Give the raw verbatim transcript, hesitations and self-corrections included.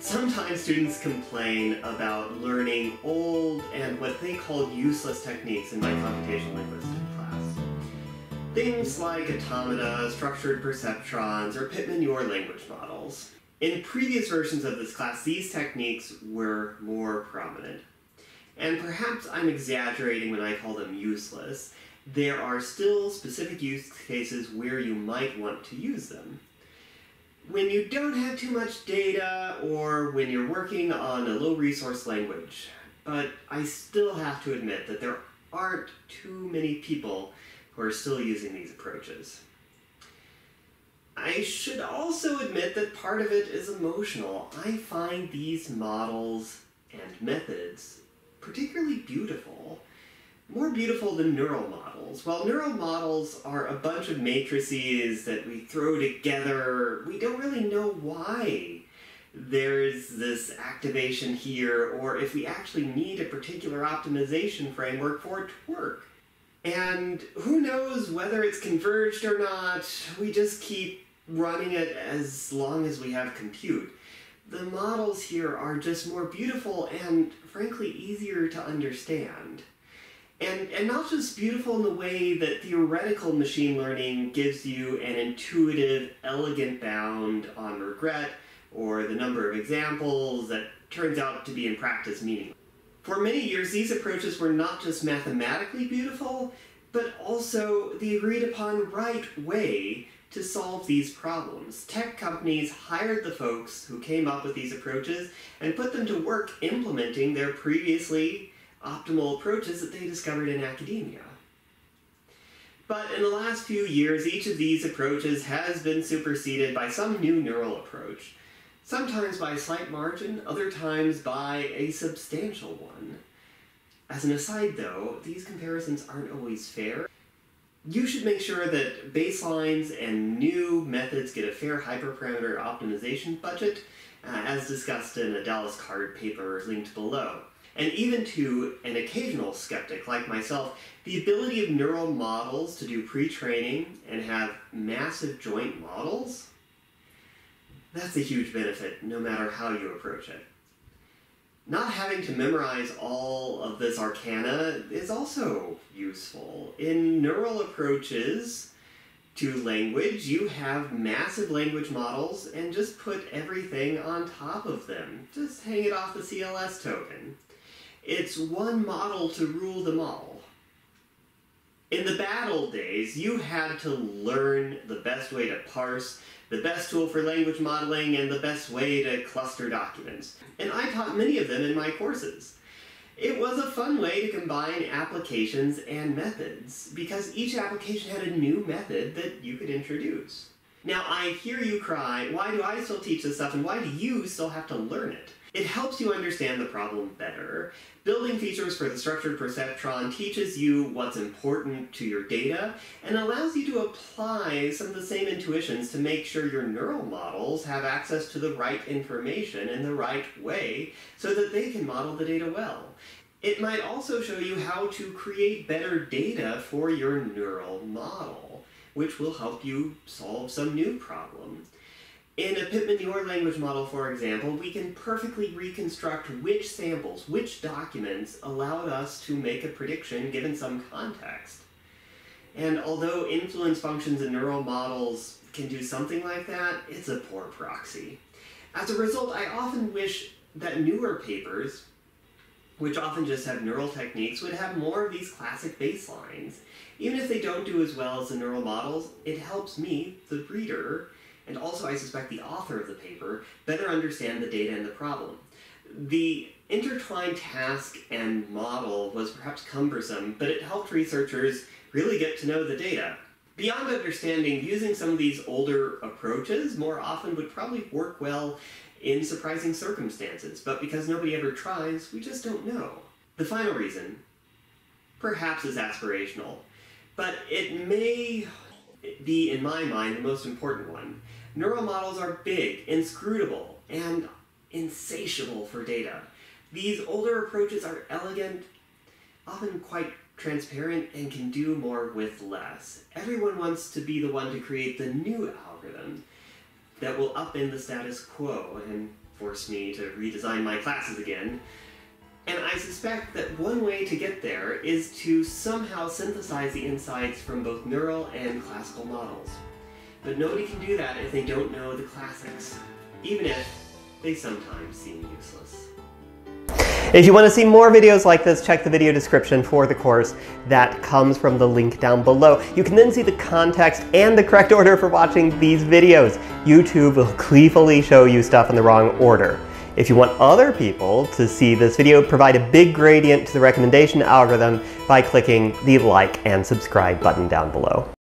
Sometimes students complain about learning old and what they call useless techniques in my computational linguistics class. Things like automata, structured perceptrons, or Pitman-Yor language models. In previous versions of this class, these techniques were more prominent. And perhaps I'm exaggerating when I call them useless. There are still specific use cases where you might want to use them. When you don't have too much data, or when you're working on a low-resource language. But I still have to admit that there aren't too many people who are still using these approaches. I should also admit that part of it is emotional. I find these models and methods particularly beautiful. More beautiful than neural models. While neural models are a bunch of matrices that we throw together, we don't really know why there's this activation here, or if we actually need a particular optimization framework for it to work. And who knows whether it's converged or not, we just keep running it as long as we have compute. The models here are just more beautiful and, frankly, easier to understand. And, and not just beautiful in the way that theoretical machine learning gives you an intuitive, elegant bound on regret, or the number of examples that turns out to be in practice meaningless. For many years, these approaches were not just mathematically beautiful, but also the agreed-upon right way to solve these problems. Tech companies hired the folks who came up with these approaches and put them to work implementing their previously optimal approaches that they discovered in academia. But in the last few years, each of these approaches has been superseded by some new neural approach. Sometimes by a slight margin, other times by a substantial one. As an aside though, these comparisons aren't always fair. You should make sure that baselines and new methods get a fair hyperparameter optimization budget, uh, as discussed in a Dallas Card paper linked below. And even to an occasional skeptic like myself, the ability of neural models to do pre-training and have massive joint models, that's a huge benefit no matter how you approach it. Not having to memorize all of this arcana is also useful. In neural approaches to language, you have massive language models and just put everything on top of them. Just hang it off the C L S token. It's one model to rule them all. In the bad old days, you had to learn the best way to parse, the best tool for language modeling, and the best way to cluster documents. And I taught many of them in my courses. It was a fun way to combine applications and methods, because each application had a new method that you could introduce. Now, I hear you cry, why do I still teach this stuff, and why do you still have to learn it? It helps you understand the problem better. Building features for the structured perceptron teaches you what's important to your data and allows you to apply some of the same intuitions to make sure your neural models have access to the right information in the right way so that they can model the data well. It might also show you how to create better data for your neural model, which will help you solve some new problem. In a Pitman-Yor language model, for example, we can perfectly reconstruct which samples, which documents allowed us to make a prediction given some context. And although influence functions in neural models can do something like that, it's a poor proxy. As a result, I often wish that newer papers, which often just have neural techniques, would have more of these classic baselines. Even if they don't do as well as the neural models, it helps me, the reader, and also I suspect the author of the paper, better understand the data and the problem. The intertwined task and model was perhaps cumbersome, but it helped researchers really get to know the data. Beyond understanding, using some of these older approaches more often would probably work well in surprising circumstances, but because nobody ever tries, we just don't know. The final reason, perhaps, is aspirational, but it may be, in my mind, the most important one. Neural models are big, inscrutable, and insatiable for data. These older approaches are elegant, often quite transparent, and can do more with less. Everyone wants to be the one to create the new algorithm that will upend the status quo, and force me to redesign my classes again. And I suspect that one way to get there is to somehow synthesize the insights from both neural and classical models. But nobody can do that if they don't know the classics, even if they sometimes seem useless. If you want to see more videos like this, check the video description for the course that comes from the link down below. You can then see the context and the correct order for watching these videos. YouTube will gleefully show you stuff in the wrong order. If you want other people to see this video, provide a big gradient to the recommendation algorithm by clicking the like and subscribe button down below.